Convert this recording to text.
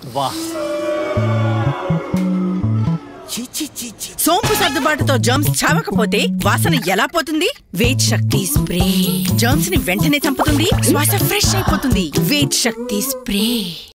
వాహ్, సోంపు సర్దుబాటుతో జర్మ్స్ చావకపోతే వాసన ఎలా పోతుంది? వేద్ శక్తి స్ప్రే జర్మ్స్ ని వెంటనే చంపుతుంది, శ్వాస ఫ్రెష్ అయిపోతుంది. వేద్ శక్తి స్ప్రే.